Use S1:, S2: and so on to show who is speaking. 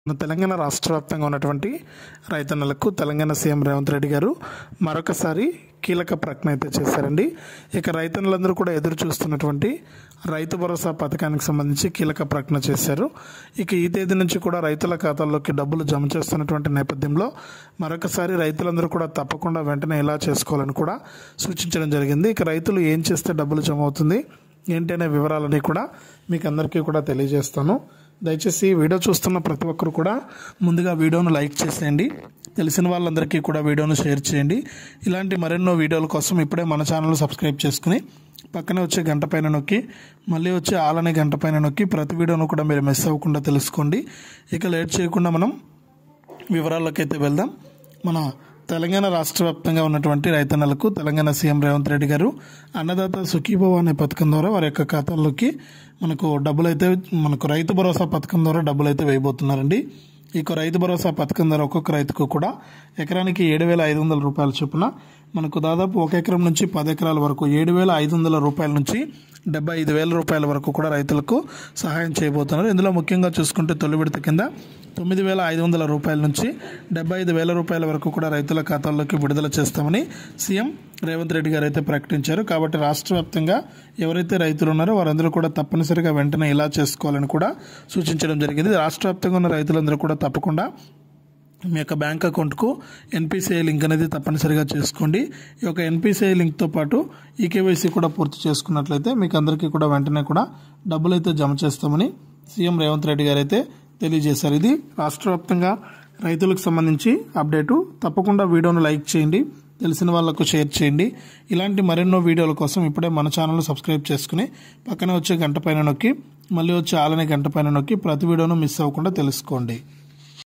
S1: తెలంగాణ రాష్ట్ర వ్యాప్తంగా ఉన్నటువంటి రైతన్నలకు తెలంగాణ సీఎం రేవంత్ రెడ్డి గారు మరొకసారి కీలక ప్రకటన అయితే చేశారండి. ఇక రైతన్నులందరూ కూడా ఎదురు చూస్తున్నటువంటి రైతు భరోసా పథకానికి సంబంధించి కీలక ప్రకటన చేశారు. ఇక ఈ తేదీ నుంచి కూడా రైతుల ఖాతాల్లోకి డబ్బులు జమ చేస్తున్నటువంటి నేపథ్యంలో మరొకసారి రైతులందరూ కూడా తప్పకుండా వెంటనే ఎలా చేసుకోవాలని కూడా సూచించడం జరిగింది. ఇక రైతులు ఏం చేస్తే డబ్బులు జమ అవుతుంది ఏంటి అనే వివరాలని కూడా మీకు అందరికీ కూడా తెలియజేస్తాను. దయచేసి వీడియో చూస్తున్న ప్రతి ఒక్కరు కూడా ముందుగా వీడియోను లైక్ చేసేయండి, తెలిసిన వాళ్ళందరికీ కూడా వీడియోను షేర్ చేయండి. ఇలాంటి మరెన్నో వీడియోల కోసం ఇప్పుడే మన ఛానల్ సబ్స్క్రైబ్ చేసుకుని పక్కనే వచ్చే గంట పైన నొక్కి మళ్ళీ వచ్చే ఆల్ అనే గంట పైన నొక్కి ప్రతి వీడియోను కూడా మీరు మిస్ అవ్వకుండా తెలుసుకోండి. ఇక లేట్ చేయకుండా మనం వివరాల్లోకి అయితే వెళ్దాం. మన తెలంగాణ రాష్ట్ర వ్యాప్తంగా ఉన్నటువంటి రైతన్నలకు తెలంగాణ సీఎం రేవంత్ రెడ్డి గారు అన్నదాత సుఖీభవ అనే పథకం ద్వారా వారి యొక్క ఖాతాల్లోకి మనకు రైతు భరోసా పథకం ద్వారా డబ్బులు అయితే వేయబోతున్నారండి. ఇక రైతు భరోసా పథకం ద్వారా ఒక్కొక్క రైతుకు కూడా ఎకరానికి 7,500 రూపాయల చొప్పున మనకు దాదాపు 1 ఎకరం నుంచి 10 ఎకరాల వరకు 7,500 రూపాయల నుంచి 75,000 రూపాయల వరకు కూడా రైతులకు సహాయం చేయబోతున్నారు. ఇందులో ముఖ్యంగా చూసుకుంటే తొలి విడత కింద 9,500 రూపాయల నుంచి 75,000 రూపాయల వరకు కూడా రైతుల ఖాతాల్లోకి విడుదల చేస్తామని సీఎం రేవంత్ రెడ్డి గారు అయితే ప్రకటించారు. కాబట్టి రాష్ట్ర వ్యాప్తంగా ఎవరైతే రైతులు ఉన్నారో వారందరూ కూడా తప్పనిసరిగా వెంటనే ఇలా చేసుకోవాలని కూడా సూచించడం జరిగింది. రాష్ట్ర వ్యాప్తంగా ఉన్న రైతులందరూ కూడా తప్పకుండా మీ యొక్క బ్యాంక్ అకౌంట్కు ఎన్పిసిఐ లింక్ అనేది తప్పనిసరిగా చేసుకోండి. ఈ యొక్క ఎన్పిసిఐ లింక్తో పాటు ఈకేవైసీ కూడా పూర్తి చేసుకున్నట్లయితే మీకు అందరికీ కూడా వెంటనే కూడా డబ్బులు అయితే జమ చేస్తామని సీఎం రేవంత్ రెడ్డి గారు అయితే తెలియజేశారు. ఇది రాష్ట్ర వ్యాప్తంగా రైతులకు సంబంధించి అప్డేటు. తప్పకుండా వీడియోను లైక్ చేయండి, తెలిసిన వాళ్ళకు షేర్ చేయండి. ఇలాంటి మరెన్నో వీడియోల కోసం ఇప్పుడే మన ఛానల్ సబ్స్క్రైబ్ చేసుకుని పక్కనే వచ్చే గంట పైన నొక్కి మళ్ళీ వచ్చే ఆలనే గంట పైన నొక్కి ప్రతి వీడియోను మిస్ అవ్వకుండా తెలుసుకోండి.